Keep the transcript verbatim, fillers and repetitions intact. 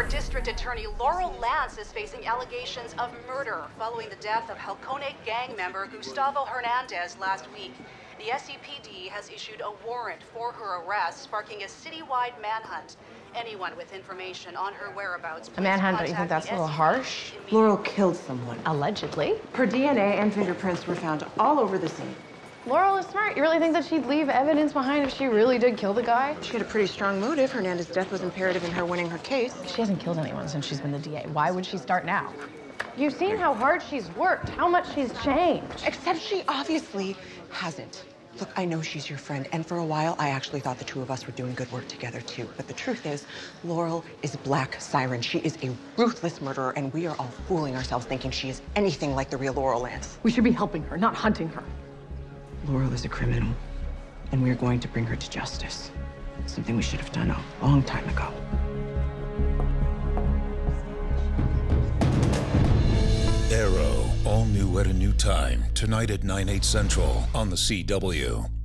Former District Attorney Laurel Lance is facing allegations of murder following the death of Halcone gang member Gustavo Hernandez last week. The S C P D has issued a warrant for her arrest, sparking a citywide manhunt. Anyone with information on her whereabouts, a manhunt, don't you think that's a little harsh? Laurel killed someone. Allegedly. Her D N A and fingerprints were found all over the scene. Laurel is smart. You really think that she'd leave evidence behind if she really did kill the guy? She had a pretty strong motive. Hernandez's death was imperative in her winning her case. She hasn't killed anyone since she's been the D A. Why would she start now? You've seen how hard she's worked, how much she's changed. Except she obviously hasn't. Look, I know she's your friend, and for a while, I actually thought the two of us were doing good work together, too. But the truth is, Laurel is Black Siren. She is a ruthless murderer, and we are all fooling ourselves thinking she is anything like the real Laurel Lance. We should be helping her, not hunting her. Laurel is a criminal, and we are going to bring her to justice. Something we should have done a long time ago. Arrow, all new at a new time, tonight at nine, eight central on the C W.